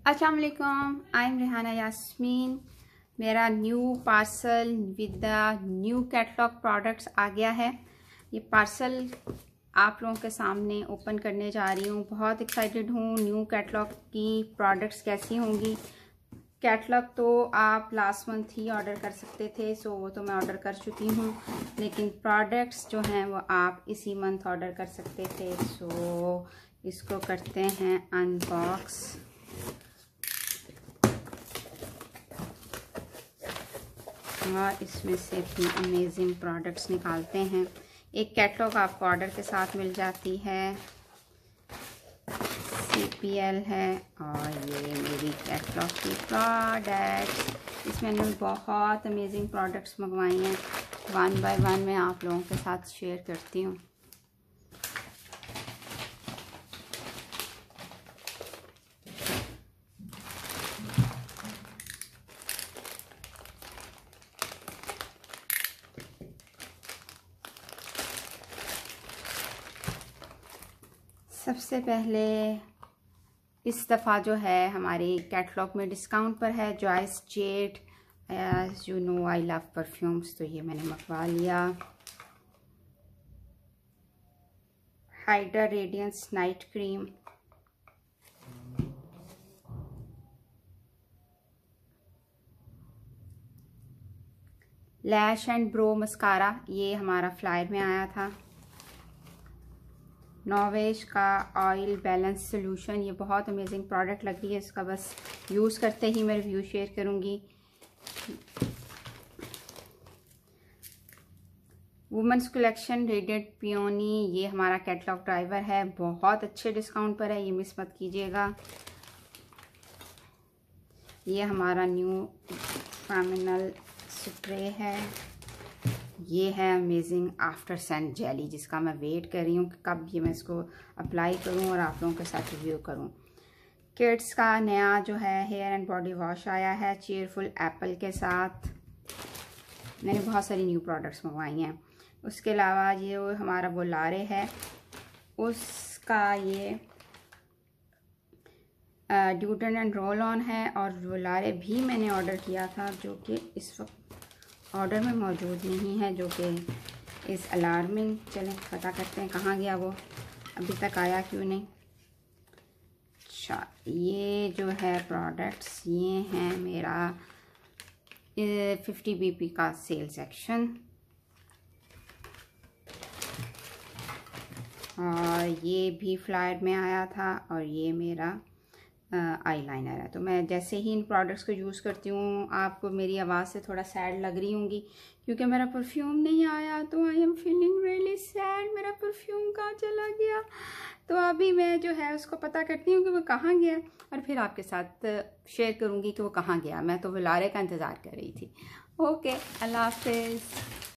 अस्सलाम वालेकुम, I am Rehana Yasmin. मेरा new parcel with the new catalogue products आ गया है। ये पार्सल आप लोगों के सामने ओपन करने जा रही हूँ। बहुत एक्साइटेड हूँ न्यू कैटलॉग की प्रोडक्ट्स कैसी होंगी। कैटलॉग तो आप लास्ट मंथ ही ऑर्डर कर सकते थे, सो वो तो मैं ऑर्डर कर चुकी हूँ, लेकिन प्रोडक्ट्स जो हैं वो आप इसी मंथ ऑर्डर कर सकते थे। सो इसको करते हैं अनबॉक्स। और इसमें से अपनी अमेजिंग प्रोडक्ट्स निकालते हैं। एक कैटलॉग आपको ऑर्डर के साथ मिल जाती है, CPL है, और ये मेरी कैटलॉग की प्रोडक्ट्स। इसमें मैंने बहुत अमेजिंग प्रोडक्ट्स मंगवाई हैं। 1 बाय 1 मैं आप लोगों के साथ शेयर करती हूँ। सबसे पहले इस दफ़ा जो है हमारे कैटलॉग में डिस्काउंट पर है Joyce Jade. As you know I love perfumes, तो ये मैंने मंगवा लिया। Hydra Radiance night cream, lash and brow mascara, ये हमारा फ्लायर में आया था। नोवेज का ऑयल बैलेंस सोल्यूशन, ये बहुत अमेजिंग प्रोडक्ट लग रही है। इसका बस यूज़ करते ही मैं रिव्यू शेयर करूँगी। वुमेंस कलेक्शन रेडिएंट पियोनी, ये हमारा कैटलॉग ड्राइवर है, बहुत अच्छे डिस्काउंट पर है, ये मिस मत कीजिएगा। ये हमारा न्यू फेमिनल स्प्रे है। ये है अमेजिंग आफ्टर सन जेली, जिसका मैं वेट कर रही हूँ कि कब ये मैं इसको अप्लाई करूँ और आप लोगों के साथ रिव्यू करूँ। किड्स का नया जो है हेयर एंड बॉडी वॉश आया है चीयरफुल एप्पल के साथ। मैंने बहुत सारी न्यू प्रोडक्ट्स मंगवाई हैं। उसके अलावा ये हमारा बोलारे है, उसका ये ड्यूटन एंड रोल ऑन है, और बोलारे भी मैंने ऑर्डर किया था जो कि इस वक्त ऑर्डर में मौजूद नहीं है, जो कि इस अलार्मिंग। चलें पता करते हैं कहाँ गया वो, अभी तक आया क्यों नहीं। अच्छा, ये जो है प्रोडक्ट्स, ये हैं मेरा 50 BP का सेल सेक्शन, और ये भी फ्लायर में आया था, और ये मेरा आईलाइनर है। तो मैं जैसे ही इन प्रोडक्ट्स को यूज़ करती हूँ, आपको मेरी आवाज़ से थोड़ा सैड लग रही होंगी क्योंकि मेरा परफ्यूम नहीं आया, तो I am feeling really sad. मेरा परफ्यूम कहाँ चला गया? तो अभी मैं जो है उसको पता करती हूँ कि वो कहाँ गया, और फिर आपके साथ शेयर करूँगी कि वो कहाँ गया। मैं तो बुलारे का इंतज़ार कर रही थी। ओके, अल्लाह हाफिज़।